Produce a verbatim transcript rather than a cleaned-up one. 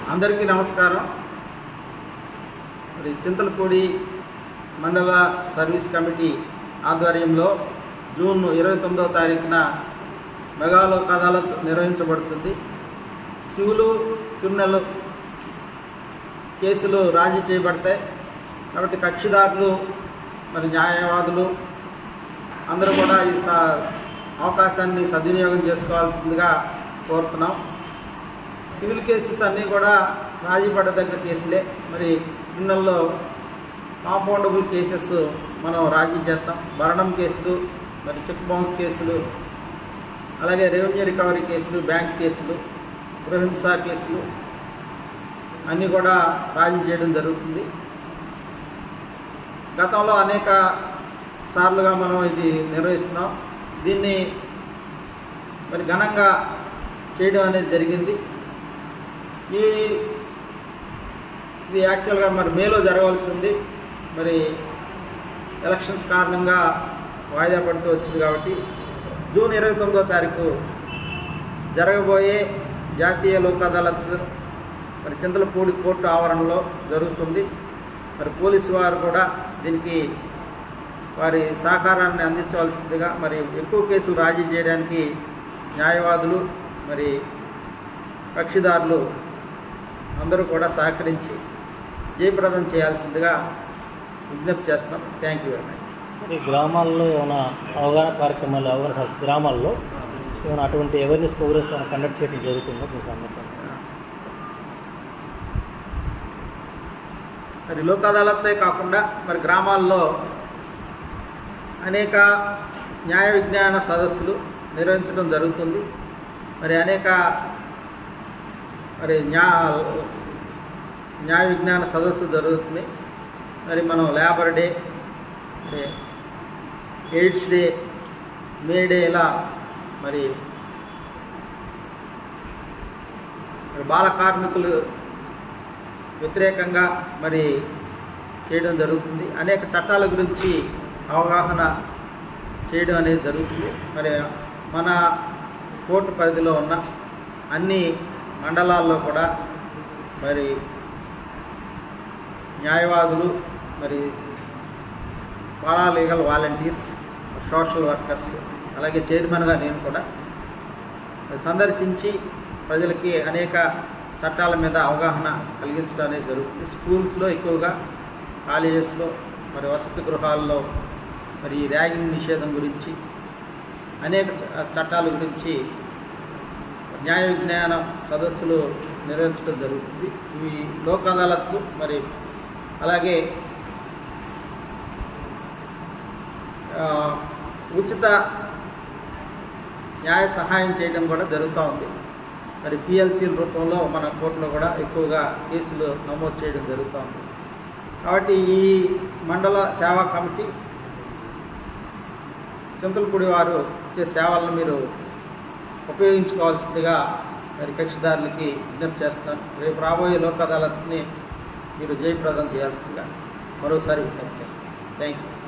అందరికీ నమస్కారం. మరి చింతలపూడి మండల సర్వీస్ కమిటీ ఆధ్వర్యంలో జూన్ ఇరవై తొమ్మిదవ తారీఖున మెగా లోక్ అదాలత్ నిర్వహించబడుతుంది. సివిల్ క్రిమినల్ కేసులు రాజీ చేయబడతాయి కాబట్టి కక్షిదారులు మరి న్యాయవాదులు అందరూ కూడా ఈ అవకాశాన్ని సద్వినియోగం చేసుకోవాల్సిందిగా కోరుతున్నాం. సివిల్ కేసెస్ అన్నీ కూడా రాజీ పడదగ్గ కేసులే. మరి క్రిమినల్లో కాంపౌండబుల్ కేసెస్ మనం రాజీ చేస్తాం. మరణం కేసులు, మరి చెక్ బౌన్స్ కేసులు, అలాగే రెవెన్యూ రికవరీ కేసులు, బ్యాంక్ కేసులు, గృహహింస కేసులు అన్నీ కూడా రాజీ చేయడం జరుగుతుంది. గతంలో అనేక సార్లుగా మనం ఇది నిర్వహిస్తున్నాం. దీన్ని మరి ఘనంగా చేయడం అనేది జరిగింది. ఈ ఇది యాక్చువల్గా మరి మేలో జరగవలసి ఉంది. మరి ఎలక్షన్స్ కారణంగా వాయిదా పడుతూ వచ్చింది కాబట్టి జూన్ ఇరవై తొమ్మిదో తారీఖు జరగబోయే జాతీయ లోక్ అదాలత్ మరి చింతలపూడి కోర్టు ఆవరణలో జరుగుతుంది. మరి పోలీసు వారు కూడా దీనికి వారి సహకారాన్ని అందించవలసిందిగా, మరి ఎక్కువ కేసులు రాజీ చేయడానికి న్యాయవాదులు మరి కక్షిదారులు అందరూ కూడా సహకరించి జయప్రదం చేయాల్సిందిగా విజ్ఞప్తి చేస్తున్నాం. Thank you very much. ఈ గ్రామాల్లో ఏమైనా అవగాహన కార్యక్రమాలు అవగాహన గ్రామాల్లో ఏమైనా అటువంటి అవేర్నెస్ ప్రోగ్రామ్స్ ఏమైనా కండక్ట్ చేయడం జరుగుతుందో మీ సందర్భంగా? మరి లోక్ అదాలతే కాకుండా మరి గ్రామాల్లో అనేక న్యాయ విజ్ఞాన సదస్సులు నిర్వహించడం జరుగుతుంది. మరి అనేక మరి న్యా న్యాయ విజ్ఞాన సదస్సు జరుగుతుంది. మరి మనం labour day, AIDS day, May day ఇలా మరి బాల కార్మికులు వ్యతిరేకంగా మరి చేయడం జరుగుతుంది. అనేక చట్టాల గురించి అవగాహన చేయడం అనేది జరుగుతుంది. మరి మన కోర్టు పరిధిలో ఉన్న అన్ని మండలాల్లో కూడా మరి న్యాయవాదులు, మరి పారాలీగల్ వాలంటీర్స్, సోషల్ వర్కర్స్, అలాగే చైర్మన్గా నేను కూడా సందర్శించి ప్రజలకి అనేక చట్టాల మీద అవగాహన కలిగించడం అనేది జరుగుతుంది. స్కూల్స్లో ఎక్కువగా, కాలేజెస్లో, మరి వసతి గృహాల్లో మరి ర్యాగింగ్ నిషేధం గురించి, అనేక చట్టాల గురించి న్యాయ విజ్ఞాన సదస్సులు నిర్వహించడం జరుగుతుంది. ఇవి లోక్ అదాలత్లు మరి అలాగే ఉచిత న్యాయ సహాయం చేయడం కూడా జరుగుతూ ఉంది. మరి పిఎల్సీల రూపంలో మన కోర్టులో కూడా ఎక్కువగా కేసులు నమోదు చేయడం జరుగుతూ ఉంది. కాబట్టి ఈ మండల సేవా కమిటీ చింతలపూడి వారు ఇచ్చే సేవలను మీరు ఉపయోగించుకోవాల్సిందిగా మరి కక్షిదారులకి విజ్ఞప్తి చేస్తాను. రేపు రాబోయే లోక్ అదాలత్ని మీరు జయప్రదం చేయాల్సిందిగా మరోసారి విజ్ఞప్తి చేస్తాను. Thank you.